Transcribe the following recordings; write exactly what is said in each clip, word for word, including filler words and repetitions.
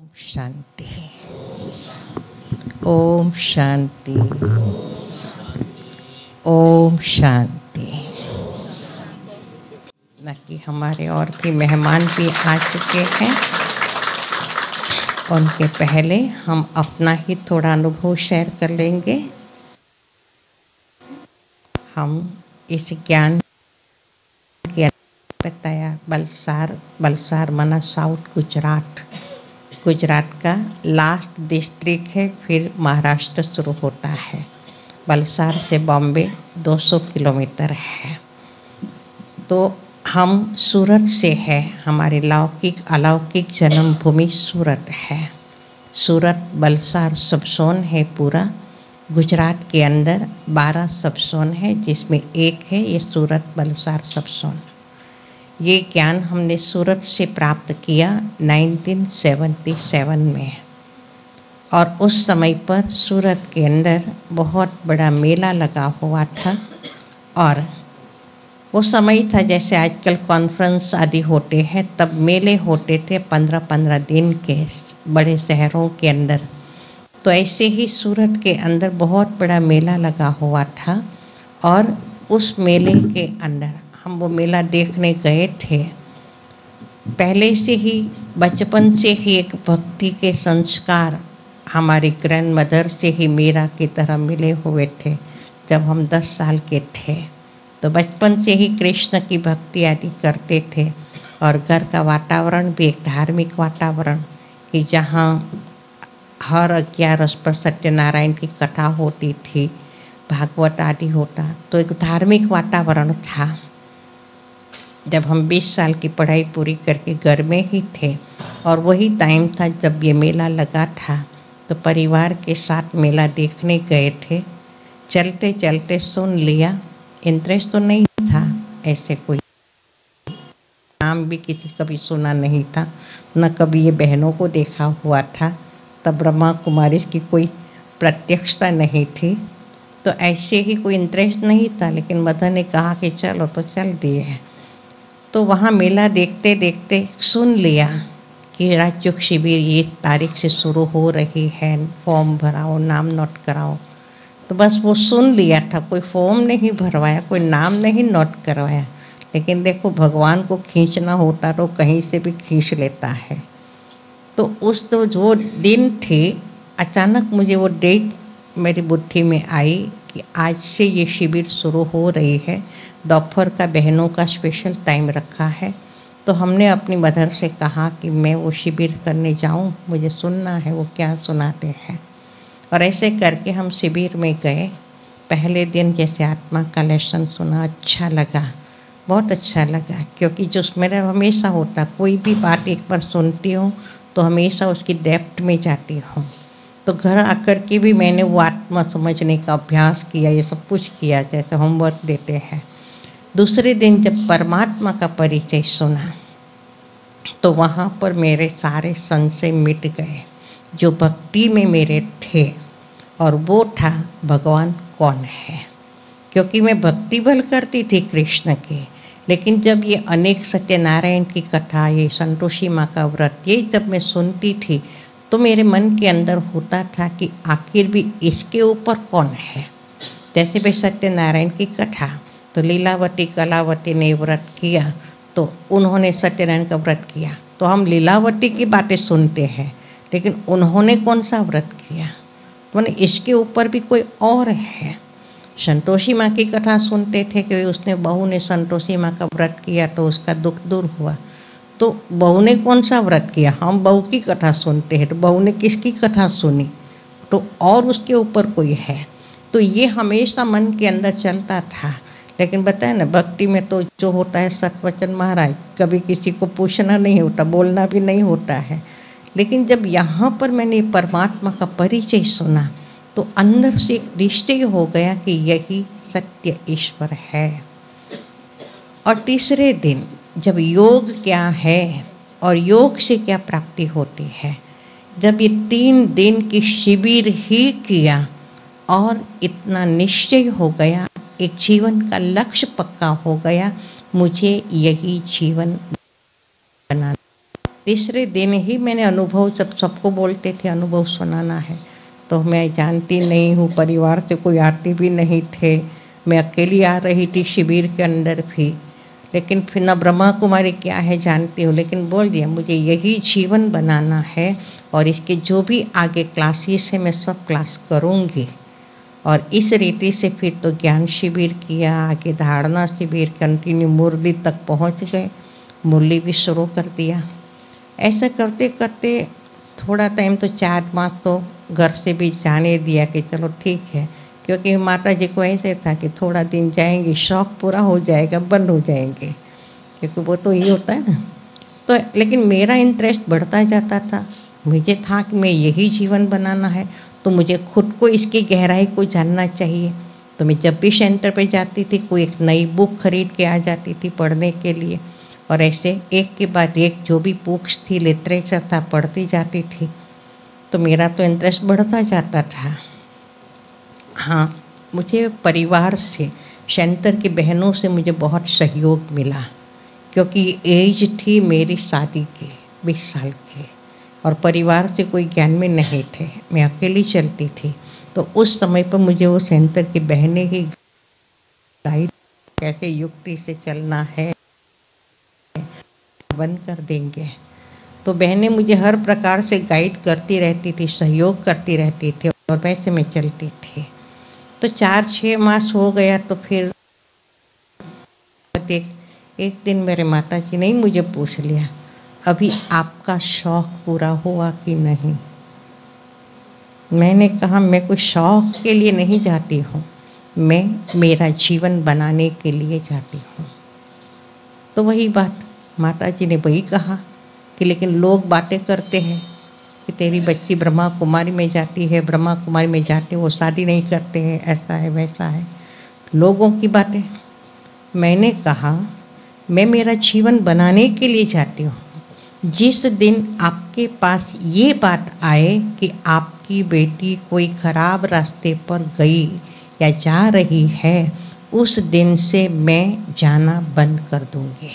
ओम शांति। ओम शांति। ओम शांति। बाकी हमारे और भी मेहमान भी आ चुके हैं। उनके पहले हम अपना ही थोड़ा अनुभव शेयर कर लेंगे। हम इस ज्ञान के बताया बलसार बलसार मना साउथ गुजरात गुजरात का लास्ट डिस्ट्रिक्ट है, फिर महाराष्ट्र शुरू होता है। बलसार से बॉम्बे दो सौ किलोमीटर है। तो हम सूरत से है, हमारी लौकिक अलौकिक जन्मभूमि सूरत है। सूरत बलसार सब जोन है पूरा। गुजरात के अंदर बारह सब जोन है, जिसमें एक है ये सूरत बलसार सब जोन। ये ज्ञान हमने सूरत से प्राप्त किया उन्नीस सौ सतहत्तर में, और उस समय पर सूरत के अंदर बहुत बड़ा मेला लगा हुआ था। और वो समय था जैसे आजकल कॉन्फ्रेंस आदि होते हैं, तब मेले होते थे पंद्रह पंद्रह दिन के बड़े शहरों के अंदर। तो ऐसे ही सूरत के अंदर बहुत बड़ा मेला लगा हुआ था, और उस मेले के अंदर हम वो मेला देखने गए थे। पहले से ही बचपन से ही एक भक्ति के संस्कार हमारी ग्रैंड मदर से ही मीरा की तरह मिले हुए थे। जब हम दस साल के थे तो बचपन से ही कृष्ण की भक्ति आदि करते थे, और घर का वातावरण भी एक धार्मिक वातावरण कि जहाँ हर ग्यारस पर सत्यनारायण की कथा होती थी, भागवत आदि होता, तो एक धार्मिक वातावरण था। जब हम बीस साल की पढ़ाई पूरी करके घर में ही थे, और वही टाइम था जब ये मेला लगा था, तो परिवार के साथ मेला देखने गए थे। चलते चलते सुन लिया, इंटरेस्ट तो नहीं था, ऐसे कोई नाम भी किसी कभी सुना नहीं था, न कभी ये बहनों को देखा हुआ था। तब ब्रह्मा कुमारी की कोई प्रत्यक्षता नहीं थी, तो ऐसे ही कोई इंटरेस्ट नहीं था। लेकिन मदर ने कहा कि चलो, तो चल दिए। तो वहाँ मेला देखते देखते सुन लिया कि राज्योग शिविर ये तारीख से शुरू हो रही है, फॉर्म भराओ, नाम नोट कराओ। तो बस वो सुन लिया था, कोई फॉर्म नहीं भरवाया, कोई नाम नहीं नोट करवाया। लेकिन देखो, भगवान को खींचना होता तो कहीं से भी खींच लेता है। तो उस तो जो दिन थे, अचानक मुझे वो डेट मेरी बुद्धि में आई कि आज से ये शिविर शुरू हो रही है। दोपहर का बहनों का स्पेशल टाइम रखा है। तो हमने अपनी मदर से कहा कि मैं वो शिविर करने जाऊं, मुझे सुनना है वो क्या सुनाते हैं। और ऐसे करके हम शिविर में गए। पहले दिन जैसे आत्मा का लेसन सुना, अच्छा लगा, बहुत अच्छा लगा। क्योंकि जो मेरा हमेशा होता, कोई भी बात एक बार सुनती हूँ तो हमेशा उसकी डेप्थ में जाती हूँ। तो घर आकर के भी मैंने वो आत्मा समझने का अभ्यास किया, ये सब कुछ किया जैसे होमवर्क देते हैं। दूसरे दिन जब परमात्मा का परिचय सुना, तो वहाँ पर मेरे सारे संशय मिट गए जो भक्ति में मेरे थे, और वो था भगवान कौन है। क्योंकि मैं भक्ति बल करती थी कृष्ण की, लेकिन जब ये अनेक सत्यनारायण की कथा, ये संतोषी माँ का व्रत, ये जब मैं सुनती थी, तो मेरे मन के अंदर होता था कि आखिर भी इसके ऊपर कौन है। जैसे भी सत्यनारायण की कथा, तो लीलावती कलावती ने व्रत किया, तो उन्होंने सत्यनारायण का व्रत किया। तो हम लीलावती की बातें सुनते हैं, लेकिन उन्होंने कौन सा व्रत किया, तो इसके ऊपर भी कोई और है। संतोषी माँ की कथा सुनते थे कि उसने बहू ने संतोषी माँ का व्रत किया तो उसका दुख दूर हुआ। तो बहू ने कौन सा व्रत किया, हम बहू की कथा सुनते हैं, तो बहू ने किसकी कथा सुनी, तो और उसके ऊपर कोई है। तो ये हमेशा मन के अंदर चलता था। लेकिन बताए ना, भक्ति में तो जो होता है सतवचन महाराज, कभी किसी को पूछना नहीं होता, बोलना भी नहीं होता है। लेकिन जब यहाँ पर मैंने परमात्मा का परिचय सुना, तो अंदर से एक निश्चय हो गया कि यही सत्य ईश्वर है। और तीसरे दिन जब योग क्या है और योग से क्या प्राप्ति होती है, जब ये तीन दिन की शिविर ही किया, और इतना निश्चय हो गया, एक जीवन का लक्ष्य पक्का हो गया, मुझे यही जीवन बनाना। तीसरे दिन ही मैंने अनुभव, जब सबको बोलते थे अनुभव सुनाना है, तो मैं जानती नहीं हूँ, परिवार से कोई आते भी नहीं थे, मैं अकेली आ रही थी शिविर के अंदर भी। लेकिन फिर न ब्रह्मा कुमारी क्या है जानती हूँ, लेकिन बोल दिया मुझे यही जीवन बनाना है और इसके जो भी आगे क्लासेस है मैं सब क्लास करूँगी। और इस रीति से फिर तो ज्ञान शिविर किया, आगे धारणा शिविर, कंटिन्यू मुरली तक पहुँच गए, मुरली भी शुरू कर दिया। ऐसा करते करते थोड़ा टाइम तो चार मास तो घर से भी जाने दिया कि चलो ठीक है, क्योंकि माता जी को ऐसे था कि थोड़ा दिन जाएंगे, शौक़ पूरा हो जाएगा, बंद हो जाएंगे, क्योंकि वो तो ये होता है ना। तो लेकिन मेरा इंटरेस्ट बढ़ता जाता था, मुझे था कि मैं यही जीवन बनाना है, तो मुझे खुद को इसकी गहराई को जानना चाहिए। तो मैं जब भी सेंटर पे जाती थी कोई एक नई बुक खरीद के आ जाती थी पढ़ने के लिए, और ऐसे एक के बाद एक जो भी बुक्स थी, लिटरेचर था, पढ़ती जाती थी। तो मेरा तो इंटरेस्ट बढ़ता जाता था। हाँ, मुझे परिवार से, सेंटर की बहनों से मुझे बहुत सहयोग मिला, क्योंकि एज थी मेरी शादी की बीस साल की, और परिवार से कोई ज्ञान में नहीं थे, मैं अकेली चलती थी। तो उस समय पर मुझे वो सेंटर की बहनें ही गाइड, कैसे युक्ति से चलना है, बंद कर देंगे। तो बहनें मुझे हर प्रकार से गाइड करती रहती थी, सहयोग करती रहती थी, और वैसे मैं चलती थी। तो चार छः मास हो गया तो फिर एक, एक दिन मेरे माता जी ने मुझे पूछ लिया, अभी आपका शौक़ पूरा हुआ कि नहीं। मैंने कहा मैं कुछ शौक़ के लिए नहीं जाती हूँ, मैं मेरा जीवन बनाने के लिए जाती हूँ। तो वही बात माता जी ने वही कहा कि लेकिन लोग बातें करते हैं कि तेरी बच्ची ब्रह्मा कुमारी में जाती है, ब्रह्मा कुमारी में जाते वो शादी नहीं करते हैं, ऐसा है वैसा है, लोगों की बातें। मैंने कहा मैं मेरा जीवन बनाने के लिए जाती हूँ। जिस दिन आपके पास ये बात आए कि आपकी बेटी कोई खराब रास्ते पर गई या जा रही है, उस दिन से मैं जाना बंद कर दूँगी।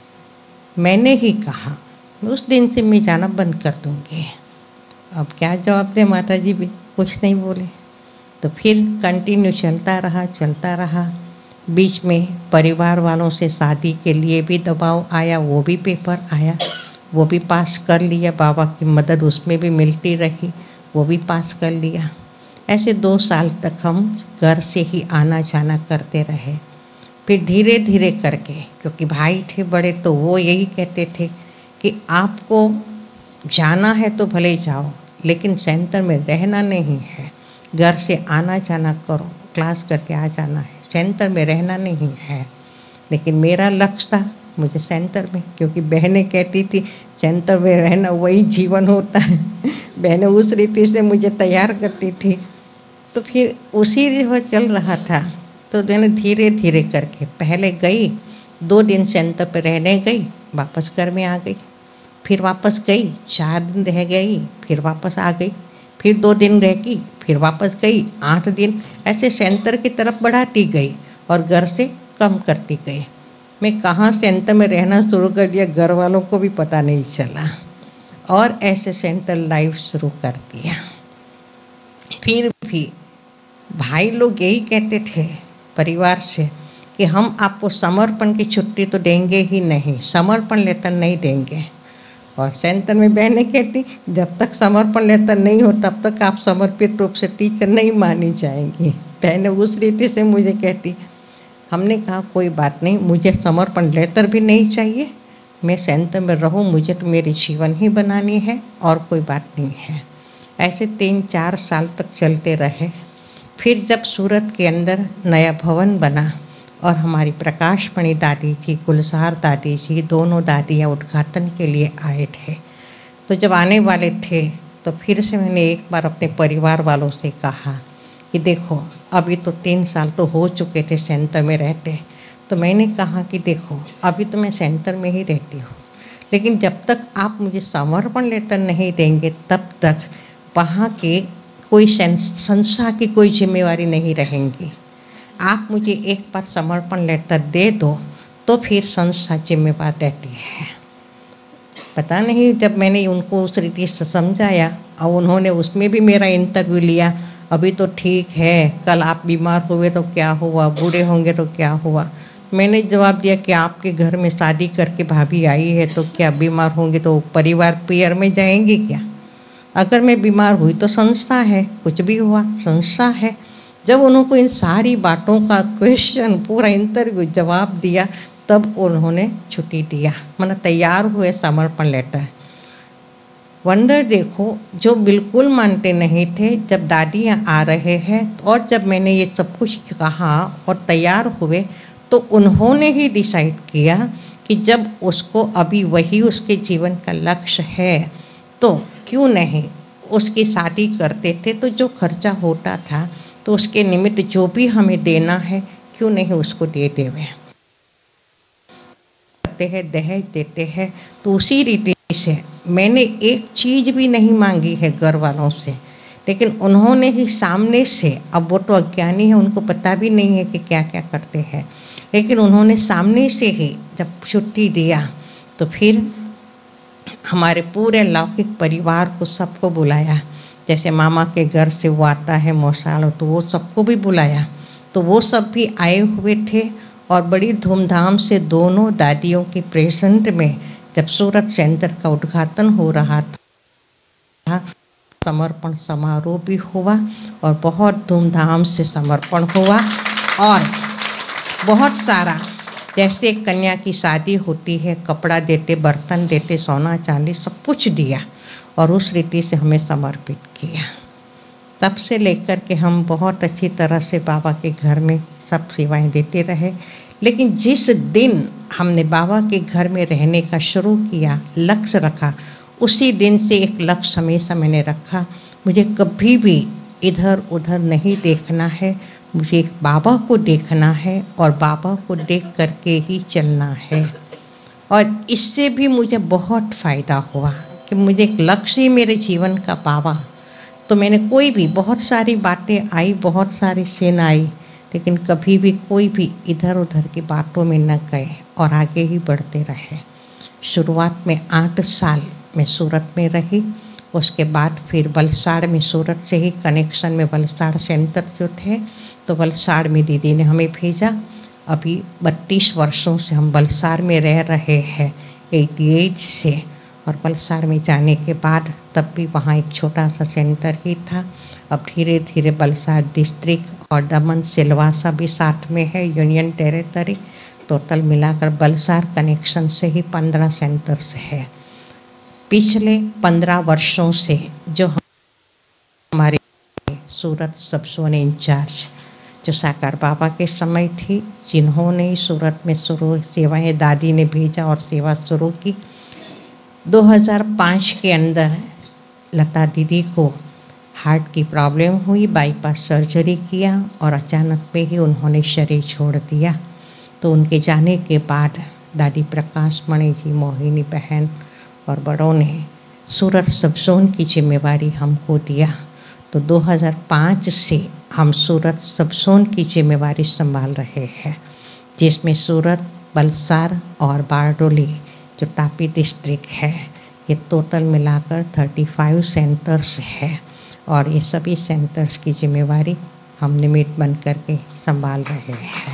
मैंने ही कहा उस दिन से मैं जाना बंद कर दूँगी। अब क्या जवाब दें, माता जी भी कुछ नहीं बोले। तो फिर कंटिन्यू चलता रहा चलता रहा। बीच में परिवार वालों से शादी के लिए भी दबाव आया, वो भी पेपर आया, वो भी पास कर लिया, बाबा की मदद उसमें भी मिलती रही, वो भी पास कर लिया। ऐसे दो साल तक हम घर से ही आना जाना करते रहे। फिर धीरे धीरे करके, क्योंकि भाई थे बड़े, तो वो यही कहते थे कि आपको जाना है तो भले जाओ, लेकिन सेंटर में रहना नहीं है, घर से आना जाना करो, क्लास करके आ जाना है, सेंटर में रहना नहीं है। लेकिन मेरा लक्ष्य था मुझे सेंटर में, क्योंकि बहनें कहती थी सेंटर में रहना वही जीवन होता है, बहनें उस रीति से मुझे तैयार करती थी। तो फिर उसी वो चल रहा था। तो मैंने धीरे धीरे करके पहले गई, दो दिन सेंटर पर रहने गई, वापस घर में आ गई, फिर वापस गई, चार दिन रह गई, फिर वापस आ गई, फिर दो दिन रह गई, फिर वापस गई, आठ दिन, ऐसे सेंटर की तरफ बढ़ाती गई और घर से कम करती गई। मैं कहाँ सेंटर में रहना शुरू कर दिया, घर वालों को भी पता नहीं चला, और ऐसे सेंटर लाइफ शुरू कर दिया। फिर भी भाई लोग यही कहते थे परिवार से कि हम आपको समर्पण की छुट्टी तो देंगे ही नहीं, समर्पण लेटर नहीं देंगे। और सेंटर में बहनें कहती जब तक समर्पण लेटर नहीं हो तब तक आप समर्पित रूप से टीचर नहीं मानी जाएंगी। बहनें उस रीति से मुझे कहती। हमने कहा कोई बात नहीं, मुझे समर्पण लेटर भी नहीं चाहिए, मैं सेंटर में रहूं, मुझे तो मेरी जीवन ही बनानी है और कोई बात नहीं है। ऐसे तीन चार साल तक चलते रहे। फिर जब सूरत के अंदर नया भवन बना और हमारी प्रकाशमणि दादी जी, गुलजार दादी जी, दोनों दादियाँ उद्घाटन के लिए आए थे, तो जब आने वाले थे तो फिर से मैंने एक बार अपने परिवार वालों से कहा कि देखो अभी तो तीन साल तो हो चुके थे सेंटर में रहते, तो मैंने कहा कि देखो अभी तो मैं सेंटर में ही रहती हूँ, लेकिन जब तक आप मुझे समर्पण लेटर नहीं देंगे तब तक वहाँ के कोई संस्था की कोई जिम्मेवारी नहीं रहेंगी। आप मुझे एक बार समर्पण लेटर दे दो तो फिर संस्था जिम्मेवार रहती है। पता नहीं, जब मैंने उनको उस रीति से समझाया और उन्होंने उसमें भी मेरा इंटरव्यू लिया, अभी तो ठीक है, कल आप बीमार हुए तो क्या हुआ, बूढ़े होंगे तो क्या हुआ। मैंने जवाब दिया कि आपके घर में शादी करके भाभी आई है तो क्या बीमार होंगे तो परिवार पियर में जाएंगे क्या? अगर मैं बीमार हुई तो संस्था है, कुछ भी हुआ संस्था है। जब उनको इन सारी बातों का क्वेश्चन पूरा इंटरव्यू जवाब दिया तब उन्होंने छुट्टी दिया, मतलब तैयार हुए समर्पण लेटर। वंडर देखो, जो बिल्कुल मानते नहीं थे, जब दादी यहाँ आ रहे हैं और जब मैंने ये सब कुछ कहा और तैयार हुए तो उन्होंने ही डिसाइड किया कि जब उसको अभी वही उसके जीवन का लक्ष्य है तो क्यों नहीं उसकी शादी करते थे, तो जो खर्चा होता था तो उसके निमित्त जो भी हमें देना है क्यों नहीं उसको दे देवे करते हैं, दहेज देते हैं। तो उसी रीति से मैंने एक चीज़ भी नहीं मांगी है घर वालों से, लेकिन उन्होंने ही सामने से, अब वो तो अज्ञानी है, उनको पता भी नहीं है कि क्या क्या करते हैं, लेकिन उन्होंने सामने से ही जब छुट्टी दिया तो फिर हमारे पूरे लौकिक परिवार को सबको बुलाया। जैसे मामा के घर से वो आता है मौसाल, तो वो सबको भी बुलाया, तो वो सब भी आए हुए थे और बड़ी धूमधाम से दोनों दादियों की प्रेजेंट में जब सूरत सेंटर का उद्घाटन हो रहा था, समर्पण समारोह भी हुआ और बहुत धूमधाम से समर्पण हुआ। और बहुत सारा, जैसे कन्या की शादी होती है, कपड़ा देते, बर्तन देते, सोना चांदी सब कुछ दिया और उस रीति से हमें समर्पित किया। तब से लेकर के हम बहुत अच्छी तरह से बाबा के घर में सब सेवाएं देते रहे। लेकिन जिस दिन हमने बाबा के घर में रहने का शुरू किया, लक्ष्य रखा, उसी दिन से एक लक्ष्य हमेशा मैंने रखा, मुझे कभी भी इधर उधर नहीं देखना है, मुझे एक बाबा को देखना है और बाबा को देख करके ही चलना है। और इससे भी मुझे बहुत फ़ायदा हुआ कि मुझे एक लक्ष्य ही मेरे जीवन का बाबा। तो मैंने कोई भी, बहुत सारी बातें आई, बहुत सारी सेन आई, लेकिन कभी भी कोई भी इधर उधर की बातों में न गए और आगे ही बढ़ते रहे। शुरुआत में आठ साल मैं सूरत में रही, उसके बाद फिर वलसाड़ में, सूरत से ही कनेक्शन में वलसाड़ सेंटर जो थे, तो वलसाड़ में दीदी ने हमें भेजा। अभी बत्तीस वर्षों से हम वलसाड़ में रह रहे हैं, अठासी से। और वलसाड़ में जाने के बाद तब भी वहाँ एक छोटा सा सेंटर ही था। अब धीरे धीरे वलसाड़ डिस्ट्रिक्ट और दमन सिलवासा भी साथ में है, यूनियन टेरिटरी। टोटल मिलाकर वलसाड़ कनेक्शन से ही पंद्रह सेंटर्स है। पिछले पंद्रह वर्षों से जो हमारे सूरत सब जोन इंचार्ज जो साकार बाबा के समय थी, जिन्होंने ही सूरत में शुरू सेवाएं, दादी ने भेजा और सेवा शुरू की। दो हज़ार पाँच के अंदर लता दीदी को हार्ट की प्रॉब्लम हुई, बाईपास सर्जरी किया और अचानक में ही उन्होंने शरीर छोड़ दिया। तो उनके जाने के बाद दादी प्रकाश मणि जी, मोहिनी बहन और बड़ों ने सूरत सब जोन की जिम्मेवारी हमको दिया। तो दो हज़ार पाँच से हम सूरत सब जोन की जिम्मेवारी संभाल रहे हैं, जिसमें सूरत, वलसाड़ और बारडोली जो तापी डिस्ट्रिक्ट है, ये टोटल मिलाकर पैंतीस सेंटर्स है और ये सभी सेंटर्स की जिम्मेवारी हम निमित्त बन करके संभाल रहे हैं।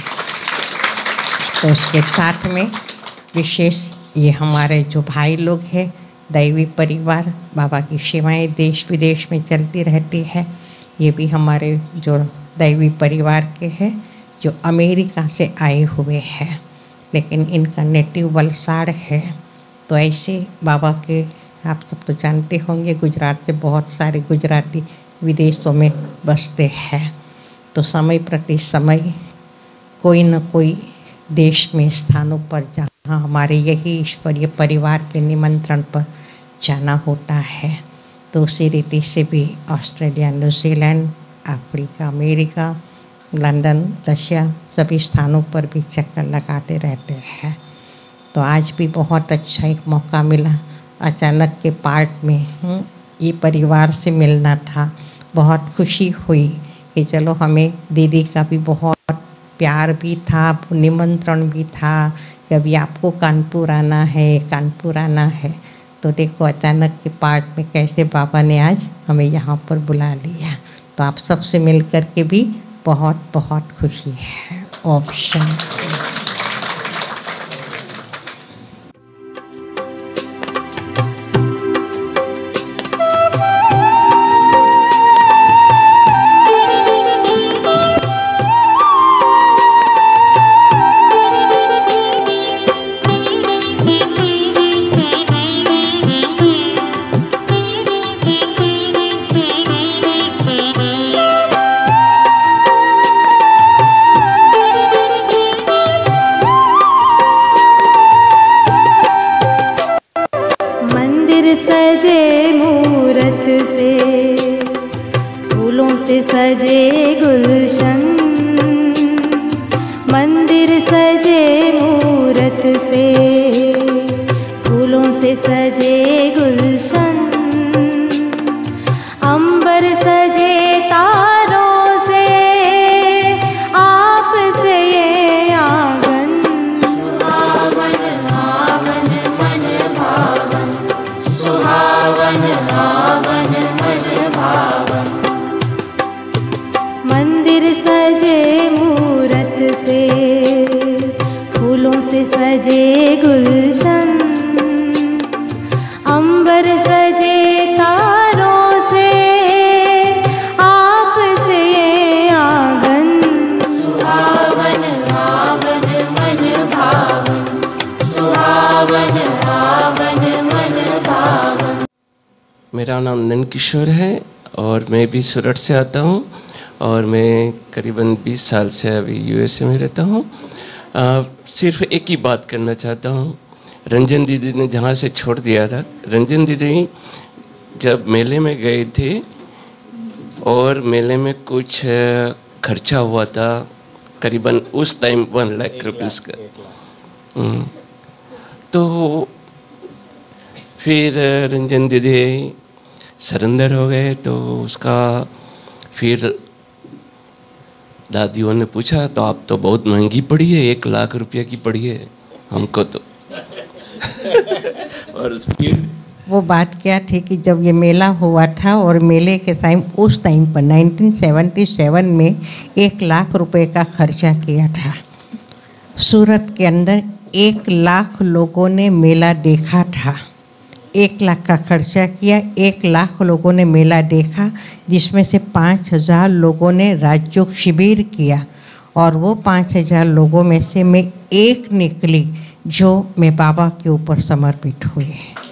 तो उसके साथ में विशेष ये हमारे जो भाई लोग हैं, दैवी परिवार, बाबा की सेवाएं देश विदेश में चलती रहती है। ये भी हमारे जो दैवी परिवार के हैं, जो अमेरिका से आए हुए हैं, लेकिन इनका नेटिव वलसाड़ है। तो ऐसे बाबा के, आप सब तो जानते होंगे, गुजरात से बहुत सारे गुजराती विदेशों में बसते हैं। तो समय प्रति समय कोई न कोई देश में स्थानों पर जहाँ हमारे यही ईश्वरीय परिवार के निमंत्रण पर जाना होता है, तो उसी रीति से भी Australia, New Zealand, Africa, America, London, Russia, सभी स्थानों पर भी चक्कर लगाते रहते हैं। तो आज भी बहुत अच्छा एक मौका मिला, अचानक के पार्ट में ये परिवार से मिलना था। बहुत खुशी हुई कि चलो, हमें दीदी का भी बहुत प्यार भी था, निमंत्रण भी था कि अभी आपको कानपुर आना है, कानपुर आना है। तो देखो अचानक के पार्ट में कैसे बाबा ने आज हमें यहाँ पर बुला लिया। तो आप सबसे मिल कर के भी बहुत बहुत खुशी है। ऑप्शन सजे गुलशन, मंदिर सजे मूरत से, फूलों से सजे गुलशन, अंबर सजे तारों से, आप से ये आंगन, सुहावन आवन मन भावन, सुहावन आवन मन भावन। मंदिर सजे मूरत से, फूलों से सजे गुलशन, अंबर सजे तारों से, आप से ये आंगन, सुहावन आवन मन भावन, सुहावन आवन मन भावन। मेरा नाम नंदकिशोर है और मैं भी सूरत से आता हूँ और मैं करीबन बीस साल से अभी यूएसए में रहता हूँ। सिर्फ एक ही बात करना चाहता हूँ। रंजन दीदी ने जहाँ से छोड़ दिया था, रंजन दीदी जब मेले में गए थे और मेले में कुछ खर्चा हुआ था करीबन उस टाइम वन लाख रुपीस का। तो फिर रंजन दीदी सरेंडर हो गए। तो उसका फिर दादियों ने पूछा तो आप तो बहुत महंगी पड़ी है, एक लाख रुपया की पड़ी है हमको तो। और फिर वो बात क्या थी कि जब ये मेला हुआ था और मेले के टाइम उस टाइम पर उन्नीस सौ सतहत्तर में एक लाख रुपए का खर्चा किया था। सूरत के अंदर एक लाख लोगों ने मेला देखा था। एक लाख का खर्चा किया, एक लाख लोगों ने मेला देखा, जिसमें से पाँच हज़ार लोगों ने राजयोग शिविर किया और वो पाँच हज़ार लोगों में से मैं एक निकली जो मैं बाबा के ऊपर समर्पित हुई।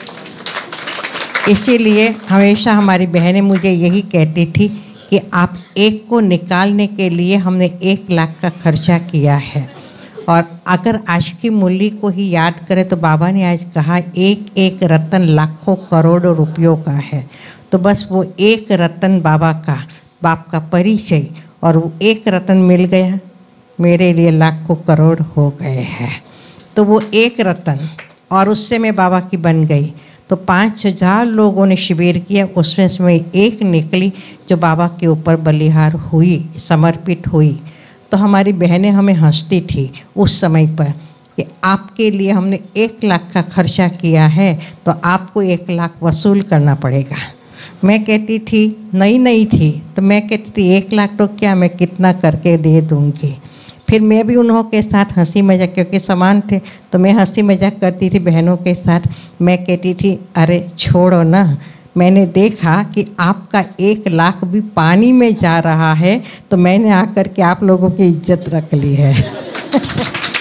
इसीलिए हमेशा हमारी बहनें मुझे यही कहती थी कि आप एक को निकालने के लिए हमने एक लाख का खर्चा किया है। और अगर आज की मूल्य को ही याद करें तो बाबा ने आज कहा एक एक रतन लाखों करोड़ों रुपयों का है। तो बस वो एक रतन बाबा का, बाप का परिचय, और वो एक रतन मिल गया, मेरे लिए लाखों करोड़ हो गए हैं। तो वो एक रतन और उससे मैं बाबा की बन गई। तो पाँच हजार लोगों ने शिविर किया, उसमें से मैं एक निकली जो बाबा के ऊपर बलिहार हुई, समर्पित हुई। तो हमारी बहनें हमें हंसती थी उस समय पर कि आपके लिए हमने एक लाख का खर्चा किया है तो आपको एक लाख वसूल करना पड़ेगा। मैं कहती थी नई नई थी तो मैं कहती थी एक लाख तो क्या, मैं कितना करके दे दूँगी। फिर मैं भी उन्हों के साथ हंसी मजाक, क्योंकि समान थे तो मैं हंसी मजाक करती थी बहनों के साथ। मैं कहती थी अरे छोड़ो ना, मैंने देखा कि आपका एक लाख भी पानी में जा रहा है तो मैंने आकर के आप लोगों की इज्जत रख ली है।